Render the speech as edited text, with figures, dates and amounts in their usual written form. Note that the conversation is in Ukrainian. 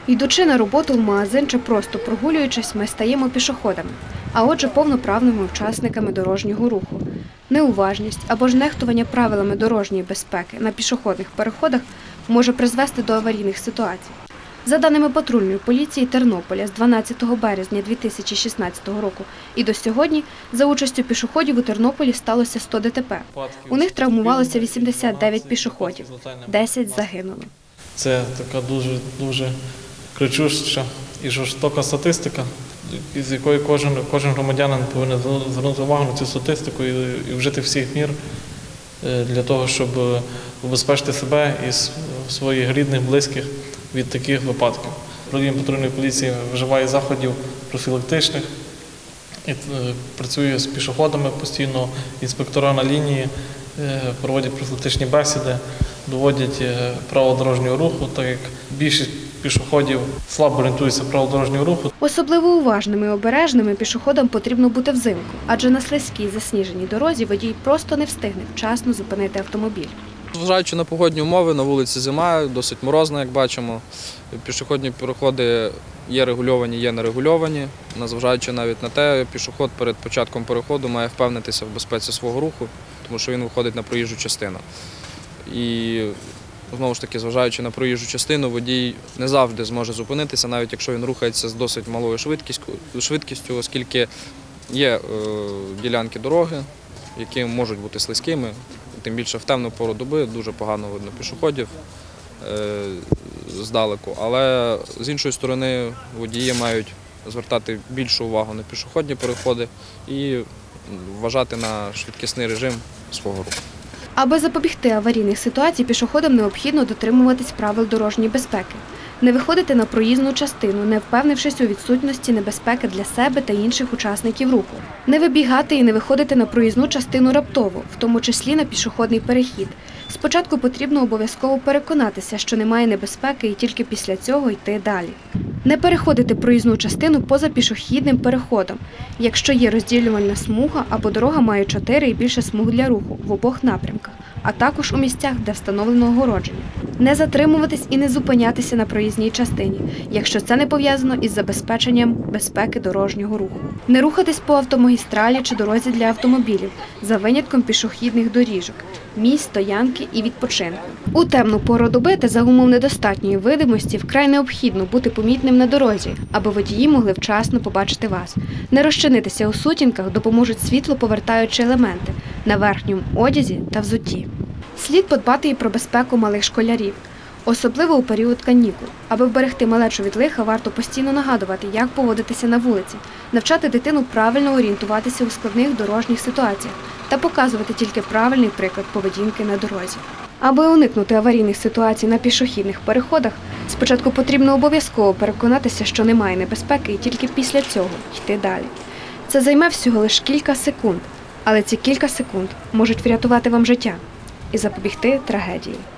Йдучи на роботу в магазин чи просто прогулюючись, ми стаємо пішоходами, а отже повноправними учасниками дорожнього руху. Неуважність або ж нехтування правилами дорожньої безпеки на пішохідних переходах може призвести до аварійних ситуацій. За даними патрульної поліції Тернополя, з 12 березня 2016 року і до сьогодні за участю пішоходів у Тернополі сталося 100 ДТП. У них травмувалося 89 пішоходів, 10 загинули. Це така дуже кричуща і жорстока статистика, з якої кожен громадянин повинен звернути увагу на цю статистику і вжити всіх мір для того, щоб убезпечити себе і своїх рідних, близьких від таких випадків. Управління патрульної поліції вживає заходів профілактичних, і працює з пішоходами постійно, інспектора на лінії проводять профілактичні бесіди, доводять правила дорожнього руху, так як більшість пішоходів слабо орієнтуються в правилах дорожнього руху. Особливо уважними і обережними пішоходам потрібно бути взимку, адже на слизькій засніженій дорозі водій просто не встигне вчасно зупинити автомобіль. Зважаючи на погодні умови, на вулиці зима, досить морозно, як бачимо. Пішохідні переходи є регульовані, є нерегульовані. Незважаючи навіть на те, пішохід перед початком переходу має впевнитися в безпеці свого руху, тому що він виходить на проїжджу частину. І знову ж таки, зважаючи на проїжджу частину, водій не завжди зможе зупинитися, навіть якщо він рухається з досить малою швидкістю, оскільки є ділянки дороги, які можуть бути слизькими. Тим більше в темну пору доби дуже погано видно пішоходів здалеку. Але з іншої сторони водії мають звертати більшу увагу на пішохідні переходи і вважати на швидкісний режим свого руху. Аби запобігти аварійних ситуацій, пішоходам необхідно дотримуватись правил дорожньої безпеки. Не виходити на проїзну частину, не впевнившись у відсутності небезпеки для себе та інших учасників руху. Не вибігати і не виходити на проїзну частину раптово, в тому числі на пішохідний перехід. Спочатку потрібно обов'язково переконатися, що немає небезпеки, і тільки після цього йти далі. Не переходити проїзну частину поза пішохідним переходом, якщо є розділювальна смуга або дорога має 4 і більше смуг для руху в обох напрямках, а також у місцях, де встановлено огородження. Не затримуватись і не зупинятися на проїзній частині, якщо це не пов'язано із забезпеченням безпеки дорожнього руху. Не рухатись по автомагістралі чи дорозі для автомобілів, за винятком пішохідних доріжок, місць, стоянки і відпочинку. У темну пору доби та за умов недостатньої видимості вкрай необхідно бути помітним на дорозі, аби водії могли вчасно побачити вас. Не розчинитися у сутінках допоможуть світлоповертаючі елементи на верхньому одязі та взутті. Слід подбати і про безпеку малих школярів, особливо у період канікул. Аби вберегти малечу від лиха, варто постійно нагадувати, як поводитися на вулиці, навчати дитину правильно орієнтуватися у складних дорожніх ситуаціях та показувати тільки правильний приклад поведінки на дорозі. Аби уникнути аварійних ситуацій на пішохідних переходах, спочатку потрібно обов'язково переконатися, що немає небезпеки, і тільки після цього йти далі. Це займе всього лише кілька секунд, але ці кілька секунд можуть врятувати вам життя і запобігти трагедії.